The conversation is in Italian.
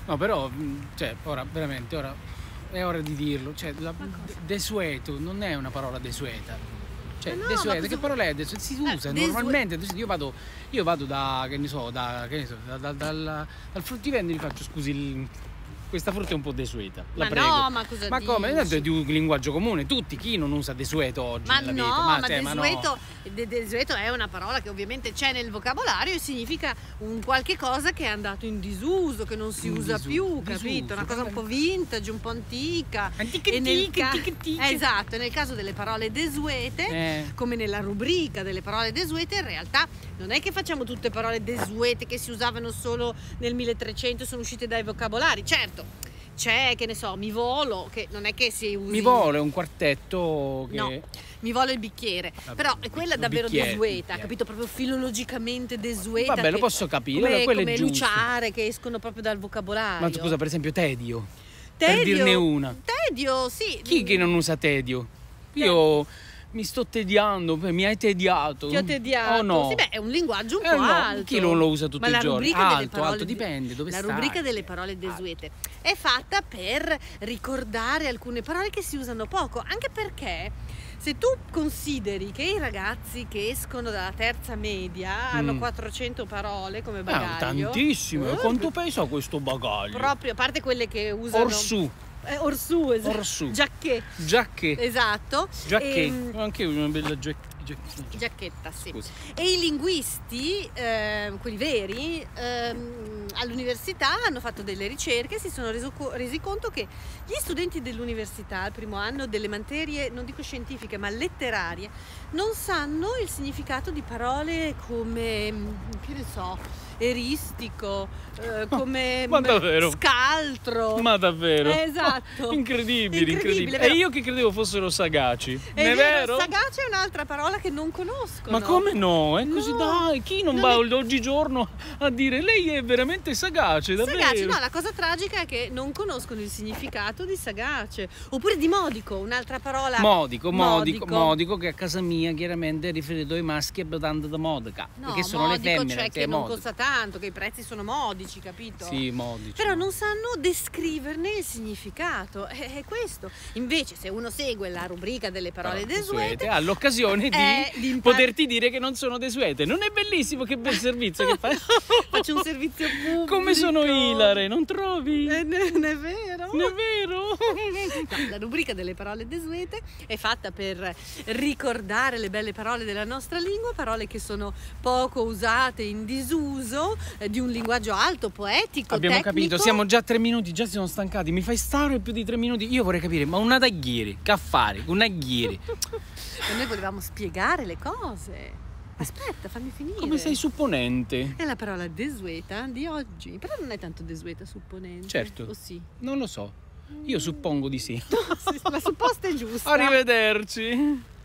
No, però, cioè, ora, veramente, ora è ora di dirlo. Cioè, desueto non è una parola desueta. Cioè, no, desueto, che parola è? Si usa normalmente. Io vado da, che ne so, dal fruttivendolo e gli faccio, scusi, questa frutta è un po' desueta, la prego. No, ma cosa Ma dici? come? Tanto è di un linguaggio comune, tutti, chi non usa desueto oggi nella vita? Ma desueto, desueto è una parola che ovviamente c'è nel vocabolario e significa un qualche cosa che è andato in disuso, che non si usa più, capito? Una cosa un po' vintage, un po' antica. Esatto, e nel caso delle parole desuete, come nella rubrica delle parole desuete, in realtà non è che facciamo tutte parole desuete che si usavano solo nel 1300 e sono uscite dai vocabolari. Certo, c'è, che ne so, mi volo, che non è che si usi. Mi volo è un quartetto che... No, mi volo il bicchiere. Però è quella davvero desueta, capito? Proprio filologicamente desueta. Vabbè, lo posso capire, come luciare, che escono proprio dal vocabolario. Ma scusa, per esempio, tedio. Per dirne una. Tedio, sì. Chi che non usa tedio? Io mi sto tediando, mi hai tediato. Ti ho tediato. Oh no. Sì, beh, è un linguaggio un po' alto. Chi non lo usa tutti i giorni? Alto, dipende dove La rubrica delle parole desuete è fatta per ricordare alcune parole che si usano poco, anche perché se tu consideri che i ragazzi che escono dalla terza media hanno 400 parole come bagaglio. Tantissime. Quanto pesa questo bagaglio? Proprio, a parte quelle che usano Orsù, esatto. Orsù. Giacché. Esatto. Anche una bella giacchetta, sì. Scusa. E i linguisti, quelli veri, all'università hanno fatto delle ricerche e si sono resi conto che gli studenti dell'università al primo anno delle materie, non dico scientifiche ma letterarie, non sanno il significato di parole come, che ne so, eristico, come scaltro. Ma davvero? Esatto. Incredibile. E io che credevo fossero sagaci. È vero? Sagace è un'altra parola che non conoscono. Ma come no? È così, dai, chi non va oggigiorno a dire lei è veramente sagace, davvero? Sagace, no, la cosa tragica è che non conoscono il significato di sagace. Oppure di modico, un'altra parola. Modico, che a casa mia chiaramente è riferito ai maschi abitando da Modica. No, perché sono le femmine. Cioè che non costa tanto, che i prezzi sono modici, capito? Sì, modici. Però non sanno descriverne il significato, è questo. Invece se uno segue la rubrica delle parole desuete ha l'occasione di poterti dire che non sono desuete. Non è bellissimo? Che bel servizio che fai? Faccio un servizio pubblico. Come sono ilare, non trovi? Non è vero? Non è vero? No, la rubrica delle parole desuete è fatta per ricordare le belle parole della nostra lingua, parole che sono poco usate, in disuso, di un linguaggio alto, poetico, Abbiamo tecnico. capito, siamo già a 3 minuti, già siamo stancati. Mi fai stare più di 3 minuti? Io vorrei capire, ma una tagliere, che affare, una tagliere. E noi volevamo spiegare le cose. Aspetta, fammi finire. Come sei supponente? È la parola desueta di oggi. Però non è tanto desueta, supponente. Certo. O sì? Non lo so. Io suppongo di sì. La supposta è giusta. Arrivederci.